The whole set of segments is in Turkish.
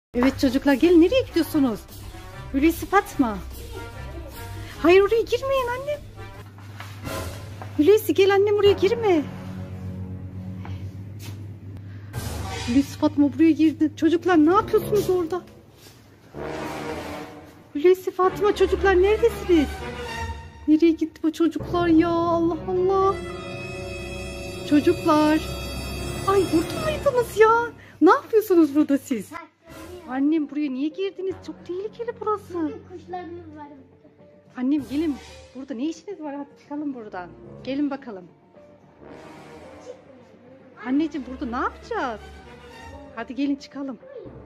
Evet çocuklar, gelin, nereye gidiyorsunuz? Hulusi, Fatma. Hayır, oraya girmeyin annem. Hulusi gel annem, oraya girme. Hulusi, Fatma buraya girdi. Çocuklar ne yapıyorsunuz orada? Hulusi, Fatma, çocuklar neredesiniz? Nereye gitti bu çocuklar ya? Allah Allah. Çocuklar. Ay, burada mıydınız ya? Ne yapıyorsunuz burada siz? Annem, buraya niye girdiniz? Çok tehlikeli burası. Kuşlarımız var. Annem gelin. Burada ne işiniz var? Hadi çıkalım buradan. Gelin bakalım. Anneciğim, burada ne yapacağız? Hadi gelin çıkalım.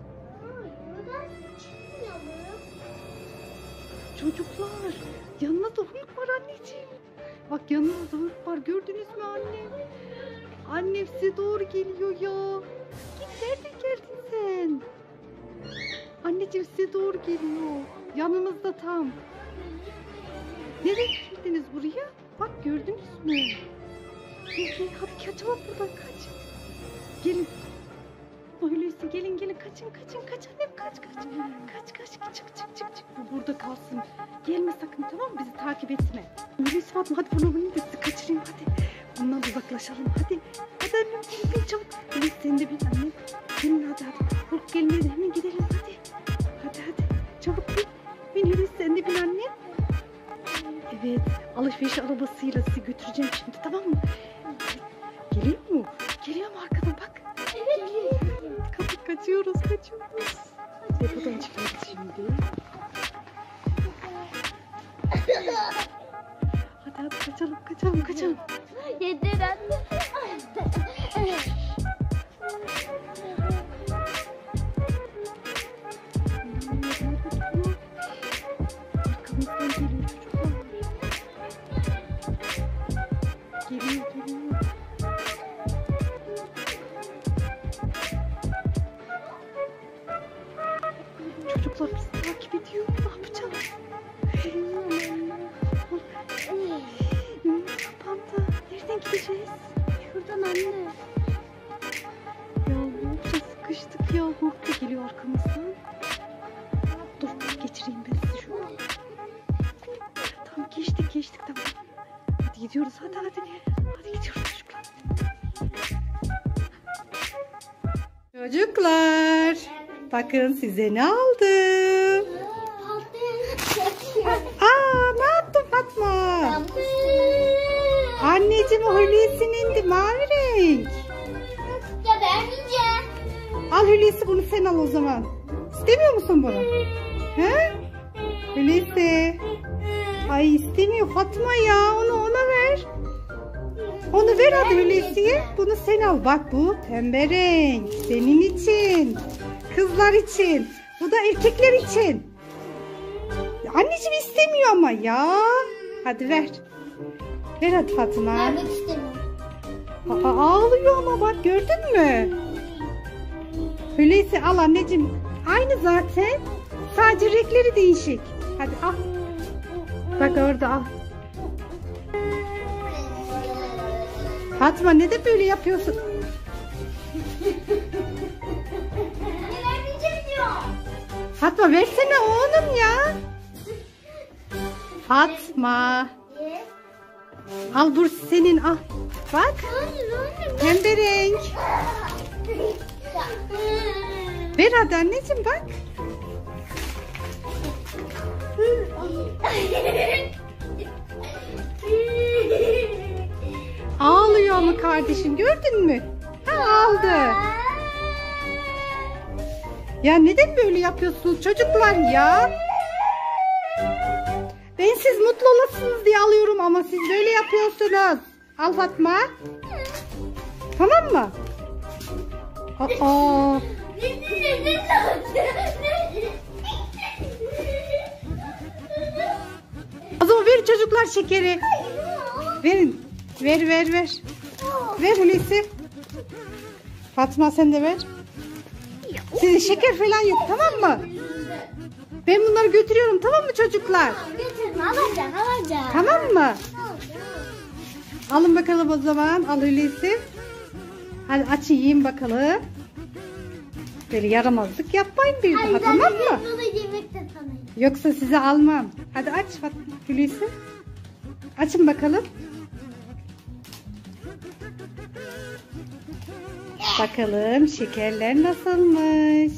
Çocuklar, yanına da Hulk var anneciğim. Bak, yanına da Hulk var. Gördünüz mü annem? Annem size doğru geliyor ya. Git, nereden geldin sen? Anneciğim size doğru geliyor. Yanınızda tam. Nereye girdiniz buraya? Bak, gördünüz mü? Gel, hadi kaçalım buradan, kaç. Gelin. Hulusi, gelin kaçın annem, kaç. Çık. Bu burada kalsın. Gelme sakın, tamam mı? Bizi takip etme. Hulusi, Fatma, hadi bunu bizi kaçırayım hadi. Bundan uzaklaşalım hadi. Hadi annem, gelin çabuk. Hulusi, sen de bin annem. Gelin hadi. Hulk gelmedi, hemen gidelim hadi. Hadi. Çabuk bin Hulusi, sen de bin annem. Evet, alışveriş arabasıyla sizi götüreceğim şimdi, tamam mı? Geliyor mu? Geliyor mu arkadan, bak. Evet, geliyor. Kaçıyoruz. Depodan çıkıyoruz şimdi. Hadi kaçalım. Yeter anne. Arkamızdan geliyor çocuklar. Geliyor. Çocuklar bizi takip ediyor. Ne yapacağız? Kapandı. Nereden gideceğiz? Şuradan anne. Ya ne yapacağız? Sıkıştık ya. Hulk da geliyor arkamızdan. Dur, geçireyim ben sizi şuradan. Tamam, geçtik tamam. Hadi gidiyoruz, hadi. Hadi gidiyoruz çocuklar. Çocuklar, bakın size ne aldım. Ne yaptın Fatma? Anneciğim, o Hulusi'nin de mavi renk. Ya ben yiyeceğim. Al Hulusi, bunu sen al o zaman. İstemiyor musun bunu? He? Hulusi. Ay, istemiyor Fatma ya. Onu ona ver. Onu ver hadi Hulusi'ye. Bunu sen al. Bak, bu pembe renk. Senin için. Kızlar için. Bu da erkekler için. Anneciğim istemiyor ama ya. Hadi ver. Ver hadi Fatma. Vermek istemiyorum. Ağlıyor ama bak, gördün mü? Hulusi al anneciğim. Aynı zaten. Sadece renkleri değişik. Hadi al. Bak orada al. Fatma, neden böyle yapıyorsun? Vermeyeceğim diyor. Fatma, versene oğlum ya. Fatma. Al, bu senin, al. Bak. Pembe renk. Ver hadi anneciğim, bak. Ağlıyor mu kardeşim, gördün mü? Aldı. Ya neden böyle yapıyorsunuz çocuklar ya? Ben siz mutlu olasınız diye alıyorum ama siz böyle yapıyorsunuz. Al Fatma. Tamam mı? O zaman ver çocuklar şekeri. Verin. Ver. Ver Hulusi. Fatma, sen de ver. Sizin şeker falan yok, tamam mı? Ben bunları götürüyorum, tamam mı çocuklar? Alacağım. Tamam mı? Alın bakalım o zaman. Al Hulusi. Hadi aç, yiyin bakalım. Böyle yaramazlık yapmayın bir daha, tamam mı? Bunu yemekte tanıyım. Yoksa sizi almam. Hadi aç Hulusi. Açın bakalım. Bakalım şekerler nasılmış?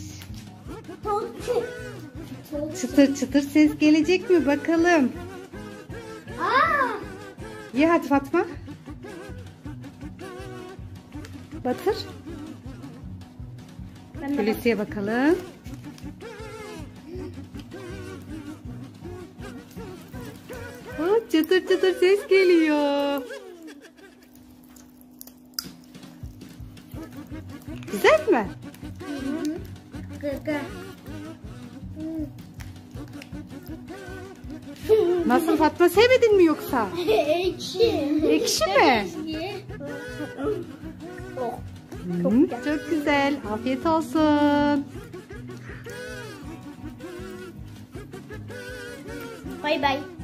Çıtır çıtır ses gelecek mi bakalım? Aa! Ye hadi Fatma. Batır. Hulusi'ye bakalım. Oh, çıtır çıtır ses geliyor. Güzel mi? Gıgı. Nasıl Fatma, sevmedin mi yoksa? Ekşi. Ekşi mi? Oh. Çok güzel. Afiyet olsun. Bay bay.